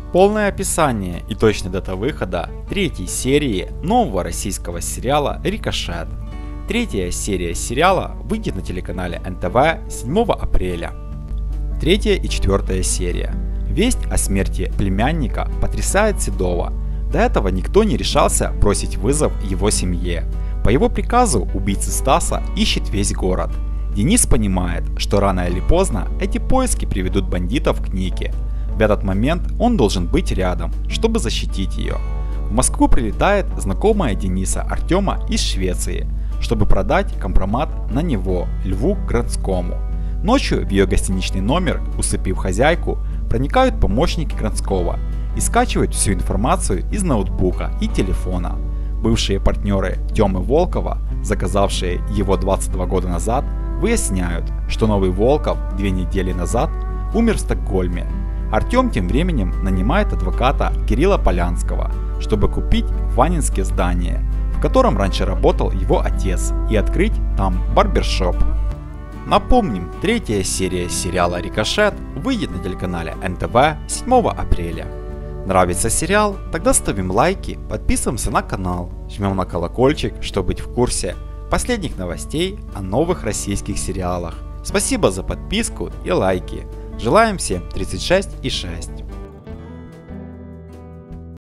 Полное описание и точная дата выхода третьей серии нового российского сериала «Рикошет». Третья серия сериала выйдет на телеканале НТВ 7 апреля. Третья и четвертая серия. Весть о смерти племянника потрясает Седова. До этого никто не решался бросить вызов его семье. По его приказу убийцы Стаса ищет весь город. Денис понимает, что рано или поздно эти поиски приведут бандитов к Нике. В этот момент он должен быть рядом, чтобы защитить ее. В Москву прилетает знакомая Дениса Артема из Швеции, чтобы продать компромат на него, Льву Градскому. Ночью в ее гостиничный номер, усыпив хозяйку, проникают помощники Градского и скачивают всю информацию из ноутбука и телефона. Бывшие партнеры Тёмы Волкова, заказавшие его 22 года назад, выясняют, что новый Волков 2 недели назад умер в Стокгольме. Артем тем временем нанимает адвоката Кирилла Полянского, чтобы купить в Ванинске здание, в котором раньше работал его отец, и открыть там барбершоп. Напомним, третья серия сериала «Рикошет» выйдет на телеканале НТВ 7 апреля. Нравится сериал? Тогда ставим лайки, подписываемся на канал, жмем на колокольчик, чтобы быть в курсе последних новостей о новых российских сериалах. Спасибо за подписку и лайки. Желаем всем 36,6.